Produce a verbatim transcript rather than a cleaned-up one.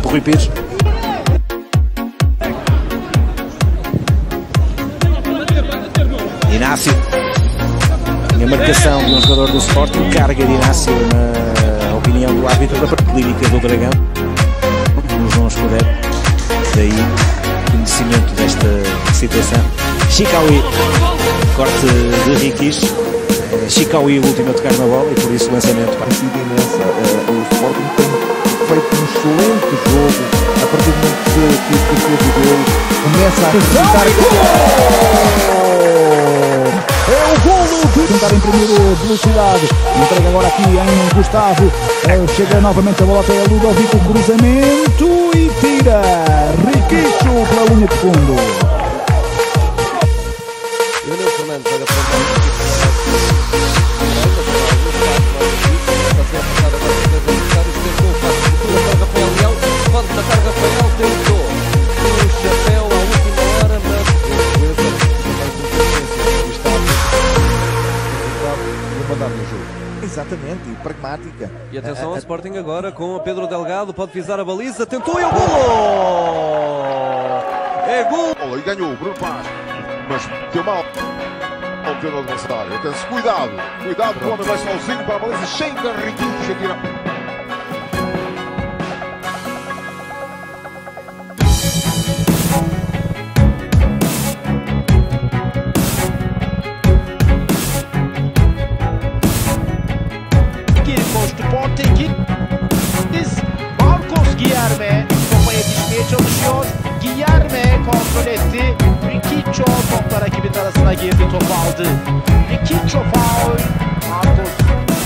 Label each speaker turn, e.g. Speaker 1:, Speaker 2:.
Speaker 1: o Rui Pires. Inácio. E a marcação de um jogador do Sporting, carga de Inácio na opinião do árbitro da clínica do Dragão. O João Escudeiro. Daí conhecimento desta situação. Chicaui, corte de Riquicho. Chicaui, o último a tocar na bola, e por isso o lançamento para
Speaker 2: uh, o Sporting tem feito um excelente jogo. A partir do momento que, que, que fez o gol, começa a acreditar. É o golo de tentar imprimir velocidade. Entrega agora aqui em Gustavo. Chega novamente a bola até a Ludovico, cruzamento e tira. Riquicho pela linha de fundo.
Speaker 3: Exatamente, e pragmática.
Speaker 4: E atenção ao Sporting agora com Pedro Delgado, pode pisar a baliza, tentou e é o golo! É golo!
Speaker 5: E ganhou o Bruno Paz, mas deu mal ao defensor adversário. Atenção, cuidado, cuidado, o homem vai sozinho para a baliza, chega Riquicho a tirar.
Speaker 6: Sporting Marcos Guilherme topa yetişmeye çalışıyor. Guilherme kontrol etti. Riquicho topla rakibin arasına girdi, topu aldı. Riquicho faul. Marcos